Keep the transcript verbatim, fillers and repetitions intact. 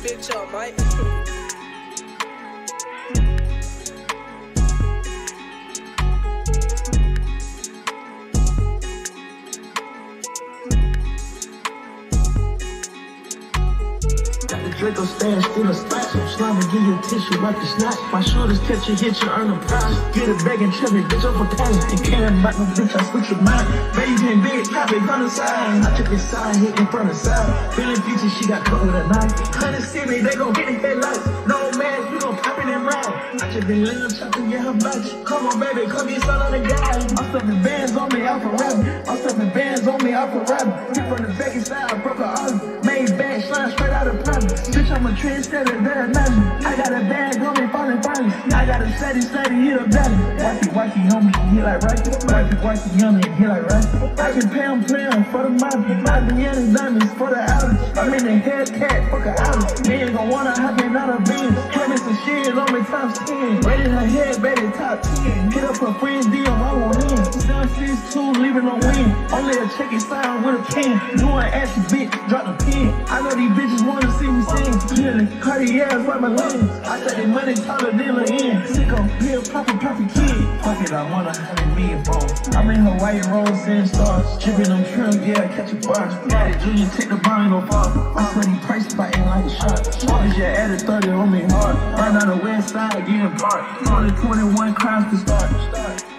bitch up, Mike. Got the Draco stash, still a spot. So slime and give you a tissue, wipe the snot. My shoulders catch you, hit you, earn a prize. Get a bag and trip it, bitch, up for time. You can't back no bitch, I switch your mind. Baby came big, copy on the side. I took his side, hit in front of side. Feeling future, she got cut with a knife. Honey, see me, they gon' get the headlights. No man, we gon' pop it and ride. I just been little chopping, yeah, her bitch. Come on, baby, come get some on the guy. I'm stuffing bands on me, out for rapping. I'm stuffing bands on me, out for rapping. Hit from the back side, I broke her arm. Made bad, slime straight out of private. Bitch, I'm a trendsetter, better nothing. I got a bag on me, falling finally. I got a steady, steady, hit a belly. Wacky, wacky on me, he like right. Wacky, wacky on me, he like right. I can pay him, play him for the money. My Deanna diamonds for the outage. I'm in the Hellcat, fuck a outage. They ain't gon' wanna hop in out of beans. Having some shit on me, times ten. Rated her head, baby, top ten. Hit up her friends, D M, I want in. seven six two, leaving no win. Only a check it sign with a pen. Doing action, bitch, drop the pen. I know these bitches wanna see me sing. Killing Cartiers, right my lens. I said the money taller than the end. Sicko, pill, poppin', poppin' kid. Fuck it, I want a hundred million phones. I'm in Hawaii, rolls and stars. Chippin' them trim, yeah, catch a bar. Daddy Junior, take the bar, no fall. I swear he price fighting like a shot. Shorties, yeah, added thirty on me hard. Right on the west side, getting parked. Only twenty-one crimes to start.